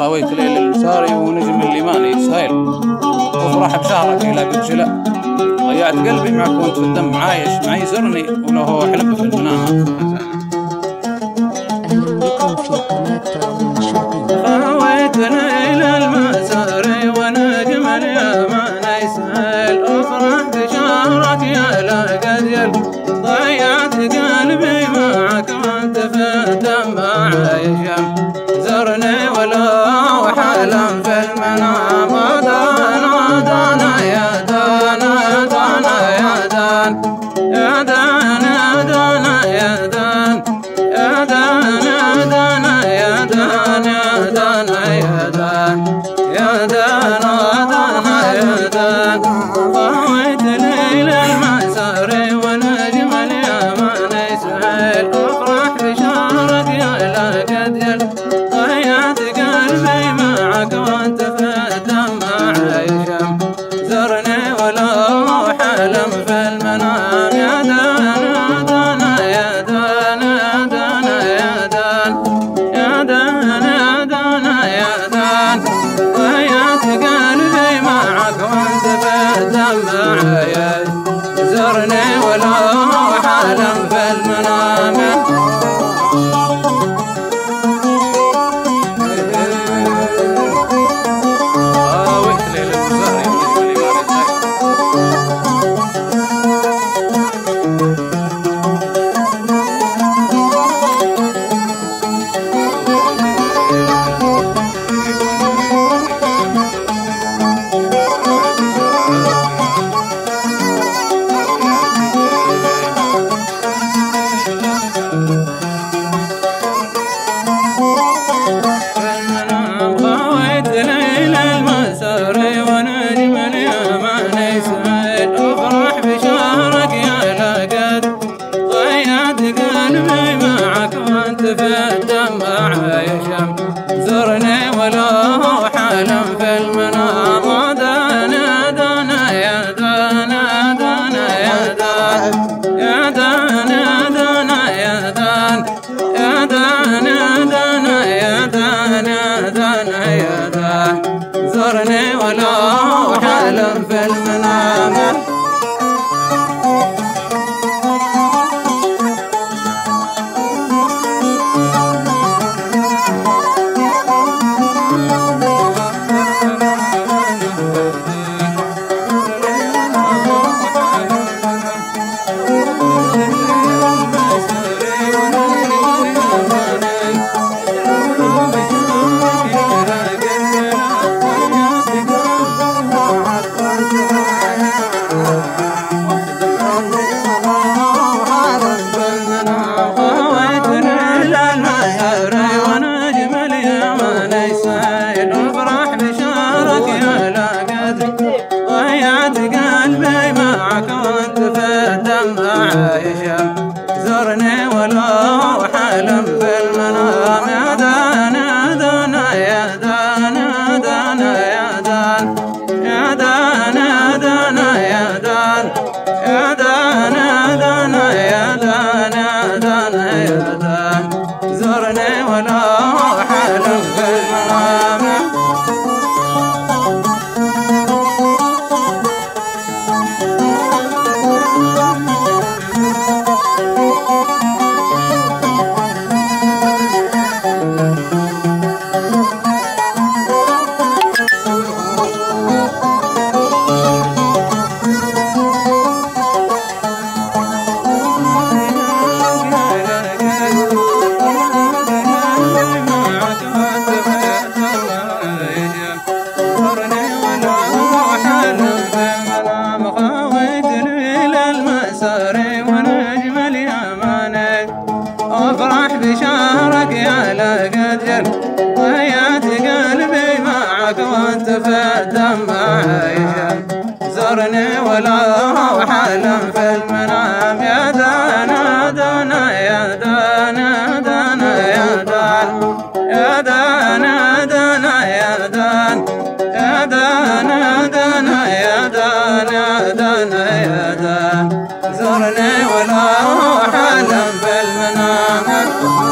خاويت ليل الساري ونجم اللي ماني سهيل وافرح بشهرك إلى بجلة ضيعت قلبي معك وانت في الدم عايش معي زرني ولو هو حلم في المنام. أهلا بكم في قناة طاغون الشرقية. خاويت ليل المساري ونجم اليمن يسهل افرح بشهرك يا لقديل ضيعت قلبي معك وانت في الدم عايش زرني ولو حلم في المنام. دانا يا دانا دانا يا دان يا دانا دانا يا دان يا دانا دانا يا دان يا دانا يا دان يا دانا دانا يا دان. طويت ليل المساري ونجم اليمن يسهل افرح بشهرك يا لقديل ضيعت قلبي معك وانت في الدم عايش زرني ولو حلم في المنام. يا دانا دانا يا دانا دانا يا دان يا دانا دانا يا دان ضيعت قلبي معك وانت في الدم عايش زرني ولو حلم في المنام. في الدم عايش زرني ولو حلم في المنام. دانا دانا يا دانا دانا يا دان يا دانا دانا يا دان يا دانا دانا يا دان يا دانا يا دان زرني ولو حلم في المنام. ضيعت قلبي معك وانت في الدم عايش زرني ولو حلم في المنام. يا دانا دانا يا دانا دانا يا دان يا دانا دانا يا دان يا دانا دانا يا دان يا دانا يا دان زرني ولو حلم في المنام. افرح بشهرك يا لقديل ضيعت قلبي معك وانت في الدم عايش زرني ولو حلم في المنام. يا دانا دانا يا دانا دانا يا دان يا دانا دانا يا دان يا دانا دانا يا دان يا دانا يا دان زرني ولو حلم في المنام.